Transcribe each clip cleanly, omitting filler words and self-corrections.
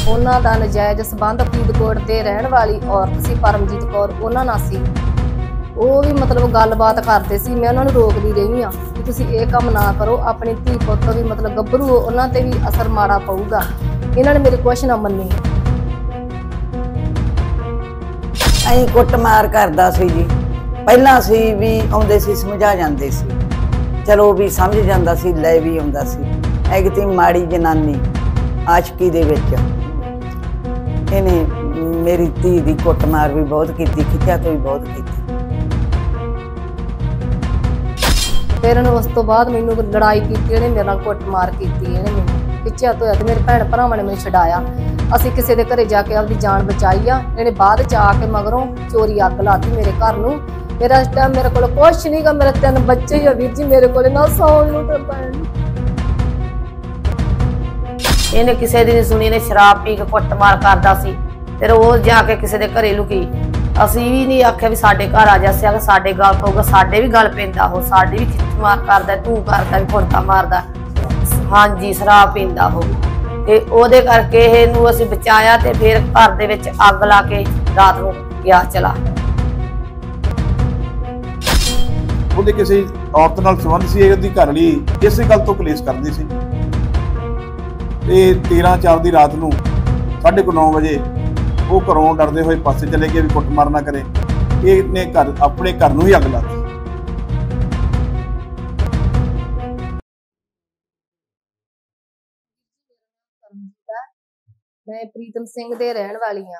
ਉਹਨਾਂ ਦਾ ਨਜਾਇਜ਼ ਸਬੰਧ ਫਰੀਦਕੋਟ ਦੇ ਰਹਿਣ ਵਾਲੀ ਔਰਤ ਸੀ ਪਰਮਜੀਤ ਕੌਰ ਉਹਨਾਂ ਨਾਲ ਸੀ। ਉਹ ਵੀ ਮਤਲਬ ਗੱਲਬਾਤ ਕਰਦੇ ਸੀ। ਮੈਂ ਉਹਨਾਂ ਨੂੰ ਰੋਕਦੀ ਰਹੀ ਆ ਕਿ ਤੁਸੀਂ ਇਹ ਕੰਮ ਨਾ ਕਰੋ, ਆਪਣੀ ਧੀ ਪੁੱਤ ਵੀ ਮਤਲਬ ਗੱਭਰੂ ਉਹਨਾਂ ਤੇ ਵੀ ਅਸਰ ਮਾੜਾ ਪਊਗਾ। ਇਹਨਾਂ ਨੇ ਮੇਰੇ ਕੁਛ ਨਾ ਮੰਨੀ। ਅਸੀਂ ਕੁੱਟਮਾਰ ਕਰਦਾ ਸੀ ਜੀ। ਪਹਿਲਾਂ ਅਸੀਂ ਵੀ ਆਉਂਦੇ ਸੀ, ਸਮਝਾ ਜਾਂਦੇ ਸੀ, ਚਲੋ ਵੀ ਸਮਝ ਜਾਂਦਾ ਸੀ, ਲੈ ਵੀ ਆਉਂਦਾ ਸੀ। ਐਗਤੀ ਮਾੜੀ ਜਨਾਨੀ ਆਸ਼ਕੀ ਦੇ ਵਿੱਚ ਇਹਨੇ ਮੇਰੀ ਧੀ ਦੀ ਕੁੱਟਮਾਰ ਵੀ ਬਹੁਤ ਕੀਤੀ, ਖਿੱਚਿਆ ਤੋਂ ਵੀ ਬਹੁਤ ਕੀਤੀ। ਫਿਰ ਉਸ ਤੋਂ ਬਾਅਦ ਮੈਨੂੰ ਲੜਾਈ ਕੀਤੀ, ਇਹਨੇ ਮੇਰੇ ਨਾਲ ਕੁੱਟਮਾਰ ਕੀਤੀ, ਇਹਨੇ ਮੈਨੂੰ ਖਿੱਚਿਆ ਧੋਇਆ ਤੇ ਮੇਰੇ ਭੈਣ ਭਰਾਵਾਂ ਨੇ ਮੈਨੂੰ ਛਡਾਇਆ। ਅਸੀਂ ਕਿਸੇ ਦੇ ਘਰੇ ਜਾ ਕੇ ਆਪਦੀ ਜਾਨ ਬਚਾਈ ਆ। ਇਹਨੇ ਬਾਅਦ ਚ ਆ ਕੇ ਮਗਰੋਂ ਚੋਰੀ ਅੱਗ ਲਾਤੀ ਮੇਰੇ ਘਰ ਨੂੰ। ਮੇਰਾ ਇਸ ਟਾਈਮ ਮੇਰੇ ਕੋਲ ਕੁਛ ਨਹੀਂ ਗਾ, ਮੇਰੇ 3 ਬੱਚੇ ਹੀ ਆ ਵੀਰ ਜੀ ਮੇਰੇ ਕੋਲ, ਨਾ ਸੌਣ ਨੂੰ ਤੇ ਪੈਣ ਨੂੰ। ਇਹਨੇ ਕਿਸੇ ਦੀ ਨਹੀਂ ਸੁਣੀ, ਨੇ ਸ਼ਰਾਬ ਪੀ ਕੇ ਕੁੱਟਮਾਰ ਕਰਦਾ ਸੀ ਤੇ ਰੋਜ਼ ਜਾ ਕੇ ਕਿਸੇ ਦੇ ਘਰੇ ਲੁਕੀ। ਅਸੀਂ ਵੀ ਨਹੀਂ ਆਖਿਆ ਵੀ ਸਾਡੇ ਘਰ ਆ ਜਾ, ਸਿਆ ਸਾਡੇ ਗੱਲ ਪਊਗਾ, ਸਾਡੇ ਵੀ ਗੱਲ ਪੈਂਦਾ, ਉਹ ਸਾਡੇ ਵੀ ਖਿੱਚਮਾਰ ਕਰਦਾ, ਤੂੰ ਕਰਦਾ ਵੀ ਫੁਰਤਾ ਮਾਰਦਾ। ਹਾਂਜੀ, ਸ਼ਰਾਬ ਪੀਂਦਾ ਉਹ, ਤੇ ਉਹਦੇ ਕਰਕੇ ਇਹਨੂੰ ਅਸੀਂ ਬਚਾਇਆ ਤੇ ਫਿਰ ਘਰ ਦੇ ਵਿੱਚ ਅੱਗ ਲਾ ਕੇ ਰਾਤ ਨੂੰ ਗਿਆ ਚਲਾ। ਉਹਦੇ ਕਿਸੇ ਔਰਤ ਨਾਲ ਸੰਬੰਧ ਸੀ, ਇਹਦੀ ਘਰਵਾਲੀ ਇਸੇ ਗੱਲ ਤੋਂ ਕਲੇਸ਼ ਕਰਦੀ ਸੀ। ਤੇ 13/4 ਦੀ ਰਾਤ ਨੂੰ 9:30 ਵਜੇ ਉਹ ਘਰੋਂ ਡਰਦੇ ਹੋਏ ਪਾਸੇ ਚਲੇ ਗਏ ਵੀ ਕੁੱਟਮਾਰ ਨਾ ਕਰੇ। ਇਹਨੇ ਆਪਣੇ ਘਰ ਨੂੰ ਹੀ ਅੱਗ ਲਾਤੀ। ਮੈਂ ਪ੍ਰੀਤਮ ਸਿੰਘ ਦੇ ਰਹਿਣ ਵਾਲੀ ਆ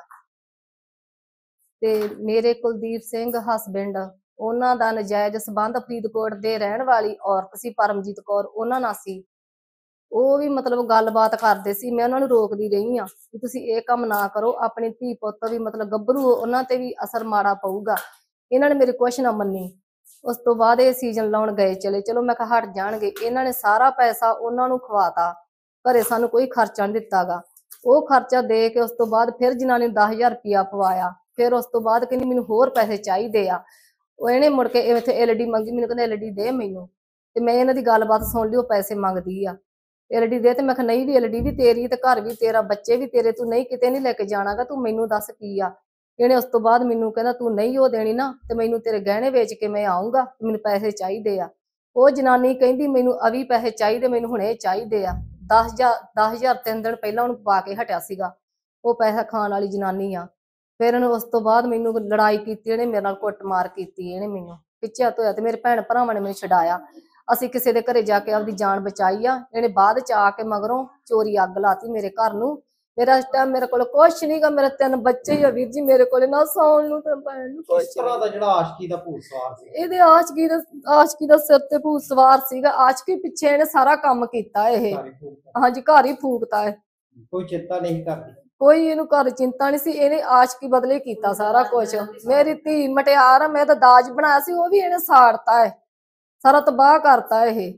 ਤੇ ਮੇਰੇ ਕੁਲਦੀਪ ਸਿੰਘ ਹਸਬੈਂਡ, ਉਹਨਾਂ ਦਾ ਨਜਾਇਜ਼ ਸਬੰਧ ਫਰੀਦਕੋਟ ਦੇ ਰਹਿਣ ਵਾਲੀ ਔਰਤ ਸੀ ਪਰਮਜੀਤ ਕੌਰ ਉਹਨਾਂ ਨਾਲ ਸੀ। ਉਹ ਵੀ ਮਤਲਬ ਗੱਲਬਾਤ ਕਰਦੇ ਸੀ। ਮੈਂ ਉਹਨਾਂ ਨੂੰ ਰੋਕਦੀ ਰਹੀ ਆ ਕਿ ਤੁਸੀਂ ਇਹ ਕੰਮ ਨਾ ਕਰੋ, ਆਪਣੀ ਧੀ ਪੁੱਤ ਵੀ ਮਤਲਬ ਗੱਭਰੂ ਉਹਨਾਂ ਤੇ ਵੀ ਅਸਰ ਮਾੜਾ ਪਊਗਾ। ਇਹਨਾਂ ਨੇ ਮੇਰੇ ਕੁਛ ਨਾ ਮੰਨੀ। ਉਸ ਤੋਂ ਬਾਅਦ ਇਹ ਸੀਜ਼ਨ ਲਾਉਣ ਗਏ ਚਲੇ। ਚਲੋ ਮੈਂ ਕਿਹਾ ਹਟ ਜਾਣਗੇ। ਇਹਨਾਂ ਨੇ ਸਾਰਾ ਪੈਸਾ ਉਹਨਾਂ ਨੂੰ ਖਵਾਤਾ, ਘਰੇ ਸਾਨੂੰ ਕੋਈ ਖਰਚਾ ਨਹੀਂ ਦਿੱਤਾਗਾ। ਉਹ ਖਰਚਾ ਦੇ ਕੇ ਉਸ ਤੋਂ ਬਾਅਦ ਫਿਰ ਜਨਾਨੀ ਨੂੰ 10,000 ਰੁਪਇਆ ਪਵਾਇਆ। ਫਿਰ ਉਸ ਤੋਂ ਬਾਅਦ ਕਹਿੰਦੀ ਮੈਨੂੰ ਹੋਰ ਪੈਸੇ ਚਾਹੀਦੇ ਆ। ਉਹ ਇਹਨੇ ਮੁੜ ਕੇ ਇੱਥੇ ਐਲਡੀ ਮੰਗੀ, ਮੈਨੂੰ ਕਹਿੰਦਾ ਐਲਡੀ ਦੇ ਮੈਨੂੰ। ਤੇ ਮੈਂ ਇਹਨਾਂ ਦੀ ਗੱਲਬਾਤ ਸੁਣ ਲਈ, ਉਹ ਪੈਸੇ ਮੰਗਦੀ ਆ, ਐਲਡੀ ਦੇ। ਤੇ ਮੈਂ ਕਿਹਾ ਨਹੀਂ, ਵੀ ਐਲਡੀ ਵੀ ਤੇਰੀ ਤੇ ਘਰ ਵੀ ਤੇਰਾ, ਬੱਚੇ ਵੀ ਤੇਰੇ, ਤੂੰ ਨਹੀਂ ਕਿਤੇ ਨਹੀਂ ਲੈ ਕੇ ਜਾਣਾਗਾ, ਤੂੰ ਮੈਨੂੰ ਦੱਸ ਕੀ ਆ। ਇਹਨੇ ਉਸ ਤੋਂ ਬਾਅਦ ਮੈਨੂੰ ਕਹਿੰਦਾ ਤੂੰ ਨਹੀਂ ਉਹ ਦੇਣੀ ਨਾ ਤੇ ਮੈਨੂੰ ਤੇਰੇ ਗਹਿਣੇ ਵੇਚ ਕੇ ਮੈਂ ਆਊਂਗਾ, ਮੈਨੂੰ ਪੈਸੇ ਚਾਹੀਦੇ ਆ। ਉਹ ਜਨਾਨੀ ਕਹਿੰਦੀ ਮੈਨੂੰ ਅਵੀ ਪੈਸੇ ਚਾਹੀਦੇ, ਮੈਨੂੰ ਹੁਣੇ ਚਾਹੀਦੇ ਆ। 10,000 3 ਦਿਨ ਪਹਿਲਾਂ ਉਹਨੂੰ ਪਾ ਕੇ ਹਟਿਆ ਸੀਗਾ। ਉਹ ਪੈਸਾ ਖਾਣ ਵਾਲੀ ਜਨਾਨੀ ਆ। ਫਿਰ ਇਹਨੂੰ ਉਸ ਤੋਂ ਬਾਅਦ ਮੈਨੂੰ ਲੜਾਈ ਕੀਤੀ, ਇਹਨੇ ਮੇਰੇ ਨਾਲ ਕੁੱਟਮਾਰ ਕੀਤੀ, ਇਹਨੇ ਮੈਨੂੰ ਖਿੱਚਿਆ ਧੋਇਆ ਤੇ ਮੇਰੇ ਭੈਣ ਭਰਾਵਾਂ ਨੇ ਮੈਨੂੰ ਛਡਾਇਆ। ਅਸੀਂ ਕਿਸੇ ਦੇ ਘਰੇ ਜਾ ਕੇ ਆਪਦੀ ਜਾਨ ਬਚਾਈ ਆ। ਇਹਨੇ ਬਾਅਦ ਚ ਆ ਕੇ ਮਗਰੋਂ ਚੋਰੀ ਅੱਗ ਲਾਤੀ ਮੇਰੇ ਘਰ ਨੂੰ। ਮੇਰਾ ਇਸ ਟਾਈਮ ਮੇਰੇ ਕੋਲ ਕੁਛ ਨਹੀਂ ਗਾ, ਮੇਰੇ 3 ਬੱਚੇ ਹੀ ਆ ਵੀਰ ਜੀ ਮੇਰੇ ਕੋਲ, ਨਾ ਸੌਣ ਨੂੰ ਤੇ ਪੈਣ ਨੂੰ। ਕਿਸ ਤਰ੍ਹਾਂ ਦਾ ਜਿਹੜਾ ਆਸ਼ਕੀ ਦਾ ਭੂਤ ਸਵਾਰ ਸੀ? ਇਹਦੇ ਆਸ਼ਕੀ ਦਾ ਸਿਰ ਤੇ ਭੂਤ ਸਵਾਰ ਸੀਗਾ। ਆਸ਼ਕੀ ਪਿੱਛੇ ਇਹਨੇ ਸਾਰਾ ਕੰਮ ਕੀਤਾ ਇਹ। ਹਾਂਜੀ, ਘਰ ਹੀ ਫੂਕਤਾ ਹੈ। ਕੋਈ ਚਿੰਤਾ ਨਹੀਂ ਕਰਦੀ, ਕੋਈ ਇਹਨੂੰ ਘਰ ਚਿੰਤਾ ਨਹੀਂ ਸੀ। ਇਹਨੇ ਆਸ਼ਕੀ ਬਦਲੇ ਕੀਤਾ ਸਾਰਾ ਕੁਛ। ਮੇਰੀ ਧੀ ਮਟਿਆਰ ਆ, ਮੈਂ ਤਾਂ ਦਾਜ ਬਣਾਇਆ ਸੀ, ਉਹ ਵੀ ਇਹਨੇ ਸਾੜਤਾ ਹੈ, ਸਾਰਾ ਤਬਾਹ ਕਰਤਾ ਇਹ।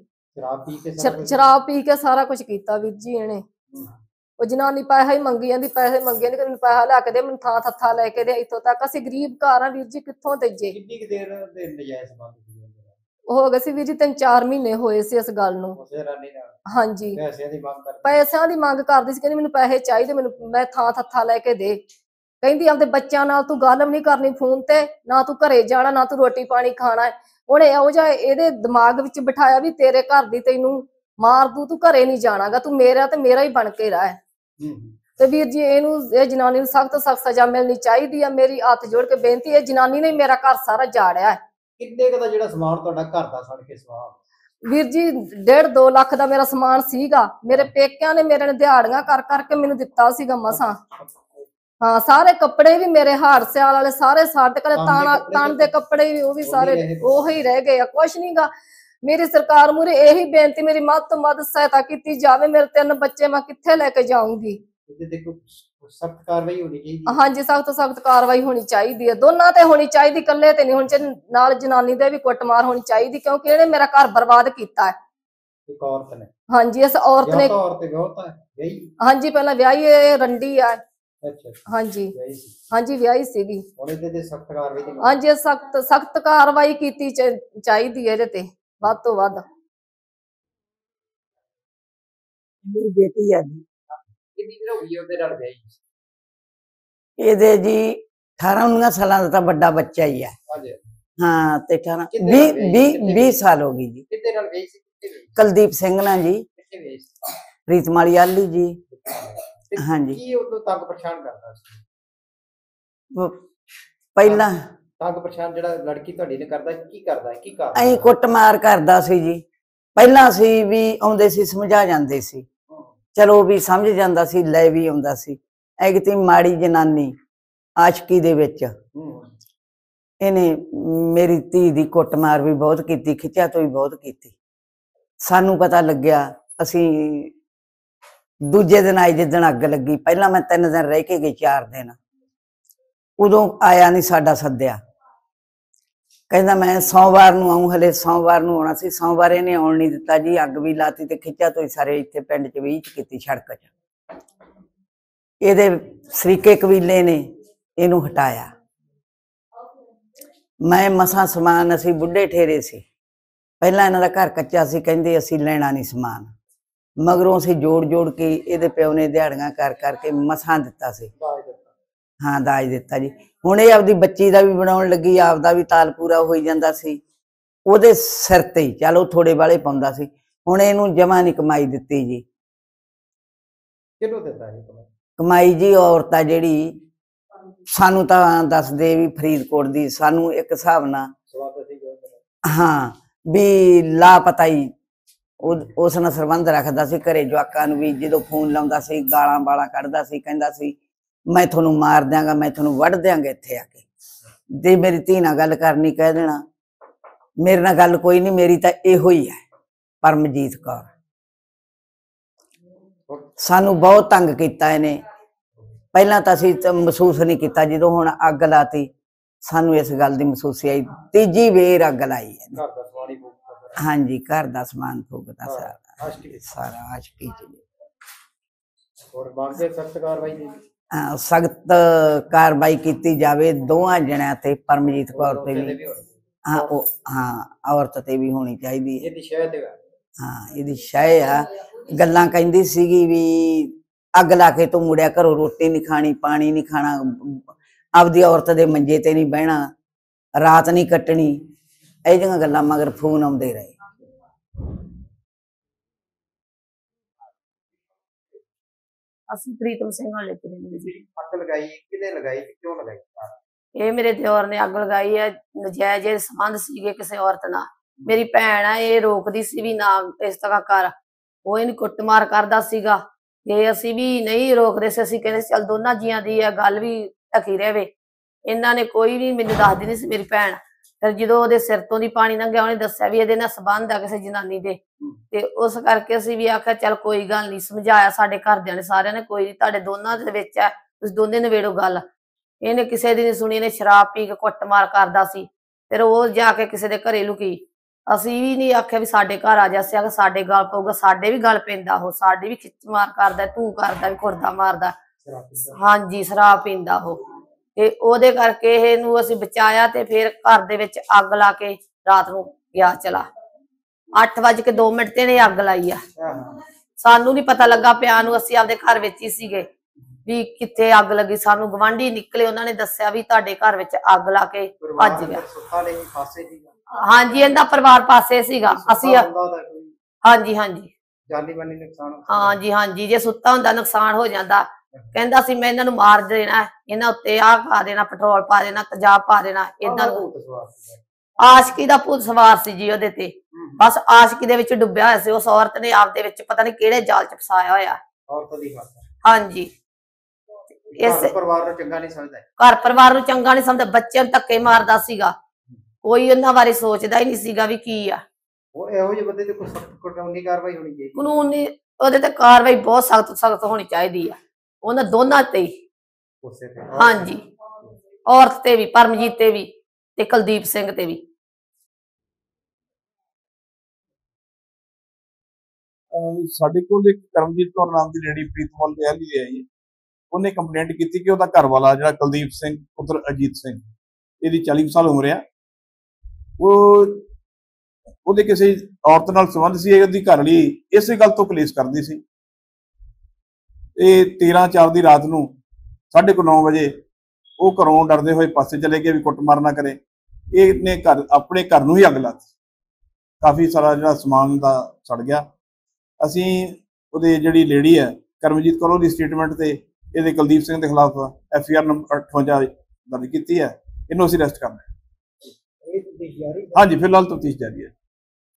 ਸ਼ਰਾਬ ਪੀ ਕੇ ਸਾਰਾ ਕੁਛ ਕੀਤਾ ਵੀਰ ਜੀ ਇਹਨੇ। ਉਹ ਜਨਾਨੀ ਪੈਸਾ ਹੀ ਮੰਗੀ ਜਾਂਦੀ, ਪੈਸੇ ਮੰਗੇ ਨੀ, ਮੈਨੂੰ ਪੈਸਾ ਲੈ ਕੇ ਦੇ, ਮੈਨੂੰ ਥਾਂ ਥੱਥਾ ਲੈ ਕੇ ਦੇ। ਇੱਥੋਂ ਤੱਕ ਅਸੀਂ ਗਰੀਬ ਘਰ ਆ ਵੀਰ ਜੀ, ਕਿੱਥੋਂ ਦੇਈਏ। ਕਿੰਨੀ ਕੁ ਦੇਰ ਦੇ ਨਜਾਇਜ਼ ਸੰਬੰਧ ਸੀ? ਹੋ ਗਏ ਸੀ ਵੀਰ ਜੀ 3-4 ਮਹੀਨੇ ਹੋਏ ਸੀ ਇਸ ਗੱਲ ਨੂੰ। ਹਾਂਜੀ, ਪੈਸਿਆਂ ਦੀ ਮੰਗ ਕਰਦੀ ਸੀ। ਕਹਿੰਦੀ ਮੈਨੂੰ ਪੈਸੇ ਚਾਹੀਦੇ, ਮੈਨੂੰ ਮੈਂ ਥਾਂ ਥੱਥਾ ਲੈ ਕੇ ਦੇ। ਕਹਿੰਦੀ ਆਪਦੇ ਬੱਚਿਆਂ ਨਾਲ ਤੂੰ ਗੱਲ ਵੀ ਨਹੀਂ ਕਰਨੀ ਫੋਨ ਤੇ, ਨਾ ਤੂੰ ਘਰੇ ਜਾਣਾ, ਨਾ ਤੂੰ ਰੋਟੀ ਪਾਣੀ ਖਾਣਾ ਹੈ। ਉਹਨੇ ਇਹੋ ਜਿਹਾ ਇਹਦੇ ਦਿਮਾਗ ਵਿੱਚ ਬਿਠਾਇਆ ਵੀ ਤੇਰੇ ਘਰ ਦੀ ਤੈਨੂੰ ਮਾਰ ਦੂ, ਤੂੰ ਘਰੇ ਨਹੀਂ ਜਾਣਾਗਾ, ਤੂੰ ਮੇਰਾ ਤੇ ਮੇਰਾ ਹੀ ਬਣ ਕੇ ਰਹਿ। ਤੇ ਵੀਰ ਜੀ ਇਹਨੂੰ, ਇਹ ਜਨਾਨੀ ਨੂੰ ਸਖਤ ਸਜ਼ਾ ਮਿਲਣੀ ਚਾਹੀਦੀ ਆ। ਮੇਰੀ ਹੱਥ ਜੋੜ ਕੇ ਬੇਨਤੀ, ਇਹ ਜਨਾਨੀ ਨੇ ਮੇਰਾ ਘਰ ਸਾਰਾ ਜਾੜਿਆ ਹੈ। ਕਿੰਨੇ ਕੁ ਦਾ ਜਿਹੜਾ ਸਮਾਨ ਤੁਹਾਡਾ ਘਰ ਦਾ ਸੜ ਕੇ ਸਵਾਹ? ਵੀਰ ਜੀ 1.5-2 ਲੱਖ ਦਾ ਮੇਰਾ ਸਮਾਨ ਸੀਗਾ। ਮੇਰੇ ਪੇਕਿਆਂ ਨੇ ਮੇਰੇ ਨੇ ਦਿਹਾੜੀਆਂ ਕਰ ਕਰਕੇ ਮੈਨੂੰ ਦਿੱਤਾ ਸੀਗਾ ਮਸਾਂ। ਹਾਂ, ਸਾਰੇ ਕੱਪੜੇ ਵੀ ਮੇਰੇ ਹਾਰ ਸਿਆਲ ਵਾਲੇ ਸਾਰੇ ਸਾੜ ਤੇ, ਤਣ ਦੇ ਕੱਪੜੇ ਵੀ, ਉਹ ਵੀ ਸਾਰੇ ਉਹੀ ਰਹਿ ਗਏ ਆ, ਕੁਛ ਨੀ ਗਾ। ਮੇਰੀ ਸਰਕਾਰ ਮੂਹਰੇ ਇਹੀ ਬੇਨਤੀ, ਮੇਰੀ ਮੱਧ ਤੋਂ ਮੱਧ ਸਹਾਇਤਾ ਕੀਤੀ ਜਾਵੇ। ਮੇਰੇ 3 ਬੱਚੇ ਮੈਂ ਕਿੱਥੇ ਲੈ ਕੇ ਜਾਊਂਗੀ। ਸਖਤ ਕਾਰਵਾਈ ਹੋਣੀ ਚਾਹੀਦੀ। ਹਾਂਜੀ, ਸਖਤ ਕਾਰਵਾਈ ਹੋਣੀ ਚਾਹੀਦੀ ਹੈ, ਦੋਨਾਂ ਤੇ ਹੋਣੀ ਚਾਹੀਦੀ, ਇਕੱਲੇ ਤੇ ਨਹੀਂ ਹੋਣੀ। ਨਾਲ ਜਨਾਨੀ ਦੇ ਵੀ ਕੁੱਟਮਾਰ ਹੋਣੀ ਚਾਹੀਦੀ, ਕਿਉਂਕਿ ਇਹਨੇ ਮੇਰਾ ਘਰ ਬਰਬਾਦ ਕੀਤਾ ਹੈ। ਇੱਕ ਔਰਤ ਨੇ? ਹਾਂਜੀ, ਇਸ ਔਰਤ ਨੇ। ਹਾਂਜੀ, ਪਹਿਲਾਂ ਵਿਆਹੀ ਰੰਡੀ ਆ। ਹਾਂਜੀ ਹਾਂਜੀ, ਵਿਆਹੀ ਸੀਗੀ। ਹਾਂਜੀ, ਸਖਤ ਕਾਰਵਾਈ ਕੀਤੀ ਚਾਹੀਦੀ ਹੈ ਇਹਦੇ ਤੇ, ਵੱਧ ਤੋਂ ਵੱਧ। ਮੇਰੀ ਬੇਟੀ ਹੈ ਜੀ, ਕਿੰਨੀ ਦੇਰ ਹੋ ਗਈ ਉਹਦੇ ਨਾਲ ਵਿਆਹੀ? ਇਹਦੇ ਜੀ 18-19 ਸਾਲਾਂ ਦਾ ਤਾਂ ਵੱਡਾ ਬੱਚਾ ਹੀ ਹੈ। ਹਾਂਜੀ। ਹਾਂ ਤੇ 18 ਕਿਹਦੇ ਨਾਲ ਵਿਆਹੀ? 20 ਸਾਲ ਹੋ ਗਈ ਜੀ। ਕਿੱਥੇ ਨਾਲ ਵਿਆਹੀ ਸੀ? ਕਿੱਥੇ ਵਿਆਹੀ ਸੀ? ਕੁਲਦੀਪ ਸਿੰਘ ਨਾਲ ਜੀ, ਕਿੱਥੇ ਵਿਆਹੀ ਸੀ? ਰੀਤਮਾਲੀ ਆਲੀ ਜੀ। ਤੇ ਹਾਂਜੀ। ਕੀ ਉਦੋਂ ਤੰਗ ਪਰੇਸ਼ਾਨ ਕਰਦਾ ਸੀ? ਉਹ ਪਹਿਲਾਂ ਤੰਗ ਪਰੇਸ਼ਾਨ ਜਿਹੜਾ ਲੜਕੀ ਤੁਹਾਡੀ ਨੇ ਕਰਦਾ, ਕੀ ਕਰਦਾ ਕੀ ਕਰਦਾ? ਅਸੀਂ ਕੁੱਟਮਾਰ ਕਰਦਾ ਸੀ ਜੀ। ਪਹਿਲਾਂ ਅਸੀਂ ਵੀ ਆਉਂਦੇ ਸੀ, ਸਮਝਾ ਜਾਂਦੇ ਸੀ, ਚਲੋ ਵੀ ਸਮਝ ਜਾਂਦਾ ਸੀ, ਲੈ ਵੀ ਆਉਂਦਾ ਸੀ। ਐਗਤੀ ਮਾੜੀ ਜਨਾਨੀ ਆਸ਼ਕੀ ਦੇ ਵਿੱਚ ਇਹਨੇ ਮੇਰੀ ਧੀ ਦੀ ਕੁੱਟਮਾਰ ਵੀ ਬਹੁਤ ਕੀਤੀ, ਖਿੱਚਿਆ ਤੋਂ ਵੀ ਬਹੁਤ ਕੀਤੀ। ਸਾਨੂੰ ਪਤਾ ਲੱਗਿਆ, ਅਸੀਂ ਦੂਜੇ ਦਿਨ ਆਏ ਜਿੱਦਣ ਅੱਗ ਲੱਗੀ। ਪਹਿਲਾਂ ਮੈਂ 3 ਦਿਨ ਰਹਿ ਕੇ ਗਈ, 4 ਦਿਨ। ਉਦੋਂ ਆਇਆ ਨਹੀਂ, ਸਾਡਾ ਸੱਦਿਆ। ਕਹਿੰਦਾ ਮੈਂ ਸੋਮਵਾਰ ਨੂੰ ਆਊਂ, ਹਲੇ ਸੋਮਵਾਰ ਨੂੰ ਆਉਣਾ ਸੀ। ਸੋਮਵਾਰ ਇਹਨੇ ਆਉਣ ਨਹੀਂ ਦਿੱਤਾ ਜੀ, ਅੱਗ ਵੀ ਲਾਤੀ ਤੇ ਖਿੱਚਿਆ ਤੋਂ ਹੀ ਸਾਰੇ ਇੱਥੇ ਪਿੰਡ 'ਚ ਵੀ ਕੀਤੀ, ਸੜਕ 'ਚ। ਇਹਦੇ ਸਰੀਕੇ ਕਬੀਲੇ ਨੇ ਇਹਨੂੰ ਹਟਾਇਆ। ਮੈਂ ਮਸਾਂ ਸਮਾਨ, ਅਸੀਂ ਬੁੱਢੇ ਠੇਰੇ ਸੀ, ਪਹਿਲਾਂ ਇਹਨਾਂ ਦਾ ਘਰ ਕੱਚਾ ਸੀ, ਕਹਿੰਦੇ ਅਸੀਂ ਲੈਣਾ ਨਹੀਂ ਸਮਾਨ। ਮਗਰੋਂ ਅਸੀਂ ਜੋੜ ਜੋੜ ਕੇ ਇਹਦੇ ਪਿਓ ਨੇ ਦਿਹਾੜੀਆਂ ਕਰ ਕਰਕੇ ਮਸਾਂ ਦਿੱਤਾ ਸੀ। ਹਾਂ, ਦਾਜ ਦਿੱਤਾ ਜੀ। ਹੁਣ ਇਹ ਆਪਦੀ ਬੱਚੀ ਦਾ ਵੀ ਬਣਾਉਣ ਲੱਗੀ, ਆਪਦਾ ਵੀ ਤਾਲ ਪੂਰਾ ਹੋਈ ਜਾਂਦਾ ਸੀ ਉਹਦੇ ਸਿਰ ਤੇ ਹੀ। ਚੱਲ ਉਹ ਥੋੜੇ ਵਾਲੇ ਪਾਉਂਦਾ ਸੀ। ਹੁਣ ਇਹਨੂੰ ਜਮਾ ਨਹੀਂ ਕਮਾਈ ਦਿੱਤੀ ਜੀ। ਕਿਹਨੂੰ ਦਿੱਤਾ ਜੀ ਕਮਾਈ ਜੀ? ਔਰਤ ਆ ਜਿਹੜੀ, ਸਾਨੂੰ ਤਾਂ ਦੱਸਦੇ ਵੀ ਫਰੀਦਕੋਟ ਦੀ, ਸਾਨੂੰ ਇੱਕ ਹਿਸਾਬ ਨਾਲ ਹਾਂ ਵੀ ਲਾਪਤਾ ਹੀ ਉਸ ਨਾਲ ਸੰਬੰਧ ਰੱਖਦਾ ਸੀ। ਘਰੇ ਜਵਾਕਾਂ ਨੂੰ ਵੀ ਜਦੋਂ ਫੋਨ ਲਾਉਂਦਾ ਸੀ, ਗਾਲਾਂ ਵਾਲਾਂ ਕੱਢਦਾ ਸੀ, ਕਹਿੰਦਾ ਸੀ ਮੈਂ ਤੁਹਾਨੂੰ ਮਾਰ ਦਿਆਂਗਾ, ਮੈਂ ਤੁਹਾਨੂੰ ਵੱਢ ਦਿਆਂਗਾ ਇੱਥੇ ਆ ਕੇ। ਜੇ ਮੇਰੀ ਧੀ ਨਾਲ ਗੱਲ ਕਰਨੀ ਕਹਿ ਦੇਣਾ, ਮੇਰੇ ਨਾਲ ਗੱਲ ਕੋਈ ਨਹੀਂ, ਮੇਰੀ ਤਾਂ ਇਹੋ ਹੀ ਹੈ ਪਰਮਜੀਤ ਕੌਰ। ਸਾਨੂੰ ਬਹੁਤ ਤੰਗ ਕੀਤਾ ਇਹਨੇ। ਪਹਿਲਾਂ ਤਾਂ ਅਸੀਂ ਮਹਿਸੂਸ ਨਹੀਂ ਕੀਤਾ, ਜਦੋਂ ਹੁਣ ਅੱਗ ਲਾਤੀ ਸਾਨੂੰ ਇਸ ਗੱਲ ਦੀ ਮਹਿਸੂਸ ਆਈ। ਤੀਜੀ ਵੇਰ ਅੱਗ ਲਾਈ ਇਹਨੇ। ਹਾਂਜੀ, ਘਰ ਦਾ ਸਮਾਨ ਫੂਕਦਾ ਸਾਰਾ ਆਸ਼ਕੀ ਚ। ਸਖਤ ਕਾਰਵਾਈ ਕੀਤੀ ਜਾਵੇ ਦੋਵਾਂ ਜਣਿਆਂ ਤੇ, ਪਰਮਜੀਤ ਕੌਰ ਤੇ ਵੀ, ਹਾਂ ਔਰਤ ਤੇ ਵੀ ਹੋਣੀ ਚਾਹੀਦੀ ਹੈ। ਹਾਂ, ਇਹਦੀ ਸ਼ੈ ਆ। ਗੱਲਾਂ ਕਹਿੰਦੀ ਸੀਗੀ ਵੀ ਅੱਗ ਲਾ ਕੇ ਤੂੰ ਮੁੜਿਆ ਘਰੋਂ, ਰੋਟੀ ਨਹੀਂ ਖਾਣੀ, ਪਾਣੀ ਨਹੀਂ ਖਾਣਾ, ਆਪਦੀ ਔਰਤ ਦੇ ਮੰਜੇ ਤੇ ਨਹੀਂ ਬਹਿਣਾ, ਰਾਤ ਨਹੀਂ ਕੱਟਣੀ। ਇਹ ਜਿਹੀਆਂ ਗੱਲਾਂ ਮਗਰ ਫੋਨ ਆਉਂਦੇ ਰਹੇ। ਅਸੀਂ ਪ੍ਰੀਤਮ ਸਿੰਘ ਵਾਲੇ ਪਿੰਡ ਜੀ। ਅੱਗ ਲਗਾਈ ਕਿਹਨੇ ਲਗਾਈ ਤੇ ਕਿਉਂ ਲਗਾਈ? ਇਹ ਮੇਰੇ ਦਿਓਰ ਨੇ ਅੱਗ ਲਗਾਈ ਹੈ। ਨਜਾਇਜ਼ ਸੰਬੰਧ ਸੀਗੇ ਕਿਸੇ ਔਰਤ ਨਾਲ। ਮੇਰੀ ਭੈਣ ਆ, ਇਹ ਰੋਕਦੀ ਸੀ ਵੀ ਨਾ ਇਸ ਤਰ੍ਹਾਂ ਕਰ। ਉਹ ਇਹਨੂੰ ਕੁੱਟਮਾਰ ਕਰਦਾ ਸੀਗਾ ਤੇ ਅਸੀਂ ਵੀ ਨਹੀਂ ਰੋਕਦੇ ਸੀ। ਅਸੀਂ ਕਹਿੰਦੇ ਚੱਲ ਦੋਨਾਂ ਜੀਆਂ ਦੀ ਹੈ, ਗੱਲ ਵੀ ਢਕੀ ਰਹੇ। ਇਹਨਾਂ ਨੇ ਕੋਈ ਵੀ ਮੈਨੂੰ ਦੱਸਦੀ ਨਹੀਂ ਸੀ ਮੇਰੀ ਭੈਣ। ਫਿਰ ਜਦੋਂ ਉਹਦੇ ਸਿਰ ਤੋਂ ਦੀ ਪਾਣੀ ਲੰਘਿਆ, ਉਹਨੇ ਦੱਸਿਆ ਵੀ ਇਹਦੇ ਨਾਲ ਸੰਬੰਧ ਆ ਕਿਸੇ ਜਨਾਨੀ ਦੇ, ਤੇ ਉਸ ਕਰਕੇ ਅਸੀਂ ਵੀ ਆਖਿਆ ਚੱਲ ਕੋਈ ਗੱਲ ਨਹੀਂ। ਸਮਝਾਇਆ ਸਾਡੇ ਘਰਦਿਆਂ ਨੇ, ਸਾਰਿਆਂ ਨੇ, ਕੋਈ ਨੀ, ਤੁਹਾਡੇ ਦੋਨਾਂ ਦੇ ਵਿੱਚ ਹੈ, ਤੁਸੀਂ ਦੋਨੇ ਨਵੇੜੋ ਗੱਲ। ਇਹਨੇ ਕਿਸੇ ਦੀ ਨੀ ਸੁਣੀ। ਇਹਨੇ ਸ਼ਰਾਬ ਪੀ ਕੇ ਕੁੱਟਮਾਰ ਕਰਦਾ ਸੀ। ਫਿਰ ਉਹ ਜਾ ਕੇ ਕਿਸੇ ਦੇ ਘਰੇ ਲੁਕੀ। ਅਸੀਂ ਵੀ ਨਹੀਂ ਆਖਿਆ ਵੀ ਸਾਡੇ ਘਰ ਆ ਜਾ, ਅਸੀਂ ਸਾਡੇ ਗੱਲ ਪਊਗਾ। ਸਾਡੇ ਵੀ ਗੱਲ ਪੈਂਦਾ, ਉਹ ਸਾਡੀ ਵੀ ਖਿੱਚਮਾਰ ਕਰਦਾ, ਤੂੰ ਕਰਦਾ ਵੀ ਖੁਰਦਾ ਮਾਰਦਾ। ਹਾਂਜੀ, ਸ਼ਰਾਬ ਪੀਂਦਾ ਉਹ। ਤੇ ਉਹਦੇ ਕਰਕੇ ਇਹਨੂੰ ਅਸੀਂ ਬਚਾਇਆ ਤੇ ਫਿਰ ਘਰ ਦੇ ਵਿੱਚ ਅੱਗ ਲਾ ਕੇ ਰਾਤ ਨੂੰ ਗਿਆ ਚਲਾ। 8:02 ਤੇ ਇਹਨੇ ਅੱਗ ਲਾਈ ਆ। ਸਾਨੂੰ ਨੀ ਪਤਾ ਲੱਗਾ ਪਿਆ ਨੂੰ, ਅਸੀਂ ਆਪਦੇ ਘਰ ਵਿੱਚ ਹੀ ਸੀਗੇ ਵੀ ਕਿੱਥੇ ਅੱਗ ਲੱਗੀ। ਸਾਨੂੰ ਗਵਾਂਢੀ ਨਿਕਲੇ, ਉਹਨਾਂ ਨੇ ਦੱਸਿਆ ਵੀ ਤੁਹਾਡੇ ਘਰ ਵਿੱਚ ਅੱਗ ਲਾ ਕੇ ਭੱਜ ਗਿਆ। ਹਾਂਜੀ, ਇਹਦਾ ਪਰਿਵਾਰ ਪਾਸੇ ਸੀਗਾ। ਅਸੀਂ ਹਾਂਜੀ ਹਾਂਜੀ ਹਾਂਜੀ ਹਾਂਜੀ, ਜੇ ਸੁੱਤਾ ਹੁੰਦਾ ਨੁਕਸਾਨ ਹੋ ਜਾਂਦਾ। ਕਹਿੰਦਾ ਸੀ ਮੈਂ ਇਹਨਾਂ ਨੂੰ ਮਾਰ ਦੇਣਾ, ਇਹਨਾਂ ਉੱਤੇ ਆਹ ਪਾ ਦੇਣਾ, ਪੈਟਰੋਲ ਪਾ ਦੇਣਾ, ਤੇਜ਼ਾਬ ਪਾ ਦੇਣਾ। ਏਦਾਂ ਆਸ਼ਕੀ ਦਾ ਭੂਤ ਸਵਾਰ ਸੀ ਜੀ ਉਹਦੇ ਤੇ। ਬਸ ਆਸ਼ਕੀ ਦੇ ਵਿੱਚ ਡੁੱਬਿਆ ਹੋਇਆ ਸੀ। ਉਸ ਔਰਤ ਨੇ ਆਪਦੇ ਵਿੱਚ ਪਤਾ ਨੀ ਕਿਹੜੇ ਜਾਲ ਚ ਫਸਾਇਆ ਹੋਇਆ। ਹਾਂਜੀ, ਘਰ ਪਰਿਵਾਰ ਨੂੰ ਚੰਗਾ ਨਹੀਂ ਸਮਝਦਾ, ਬੱਚਿਆਂ ਨੂੰ ਧੱਕੇ ਮਾਰਦਾ ਸੀਗਾ। ਕੋਈ ਉਹਨਾਂ ਬਾਰੇ ਸੋਚਦਾ ਹੀ ਨਹੀਂ ਸੀਗਾ ਵੀ ਕੀ ਆ। ਇਹੋ ਜਿਹੇ ਬੰਦੇ ਤੇ ਕੋਈ ਸਖਤ ਕਾਨੂੰਨੀ ਕਾਰਵਾਈ ਹੋਣੀ ਚਾਹੀਦੀ। ਕਾਨੂੰਨੀ ਉਹਦੇ ਤੇ ਕਾਰਵਾਈ ਬਹੁਤ ਸਖਤ ਹੋਣੀ ਚਾਹੀਦੀ ਆ, ਉਹਨਾਂ ਦੋਨਾਂ ਤੇ ਹੀ। ਹਾਂਜੀ, ਔਰਤ ਤੇ ਵੀ, ਪਰਮਜੀਤ ਤੇ ਵੀ, ਤੇ ਕੁਲਦੀਪ ਸਿੰਘ ਤੇ ਵੀ। ਸਾਡੇ ਕੋਲ ਇੱਕ ਕਰਮਜੀਤ ਕੌਰ ਨਾਮ ਦੀ ਲੇਡੀ ਪ੍ਰੀਤਮਲ ਦੇ ਆਲੀ ਆਈ। ਉਹਨੇ ਕੰਪਲੇਂਟ ਕੀਤੀ ਕਿ ਉਹਦਾ ਘਰ ਵਾਲਾ ਜਿਹੜਾ ਕੁਲਦੀਪ ਸਿੰਘ ਪੁੱਤਰ ਅਜੀਤ ਸਿੰਘ, ਇਹਦੀ 40 ਸਾਲ ਉਮਰ ਆ, ਉਹਦੇ ਕਿਸੇ ਔਰਤ ਨਾਲ ਸੰਬੰਧ ਸੀ। ਉਹਦੀ ਘਰਵਾਲੀ ਇਸੇ ਗੱਲ ਤੋਂ ਕਲੇਸ਼ ਕਰਦੀ ਸੀ ਤੇ 13/4 ਦੀ ਰਾਤ ਨੂੰ 9:30 ਵਜੇ ਉਹ ਘਰੋਂ ਡਰਦੇ ਹੋਏ ਪਾਸੇ ਚਲੇ ਗਏ ਵੀ ਕੁੱਟਮਾਰ ਨਾ ਕਰੇ। ਇਹਨੇ ਆਪਣੇ ਘਰ ਨੂੰ ਹੀ ਅੱਗ ਲਾ ਦਿੱਤੀ। ਕਾਫੀ ਸਾਰਾ ਜਿਹੜਾ ਸਮਾਨ ਦਾ ਸੜ ਗਿਆ। ਅਸੀਂ ਉਹਦੇ ਜਿਹੜੀ ਲੇਡੀ ਹੈ ਕਰਮਜੀਤ ਕੌਰ ਦੀ ਸਟੇਟਮੈਂਟ ਤੇ ਇਹਦੇ ਕੁਲਦੀਪ ਸਿੰਘ ਦੇ ਖਿਲਾਫ FIR ਨੰਬਰ 58 ਦਰਜ ਕੀਤੀ ਹੈ। ਇਹਨੂੰ ਅਸੀਂ ਅਰੈਸਟ ਕਰ ਲਿਆ। ਹਾਂਜੀ, ਫਿਲਹਾਲ ਤਫਤੀਸ਼ ਜਾਰੀ ਹੈ।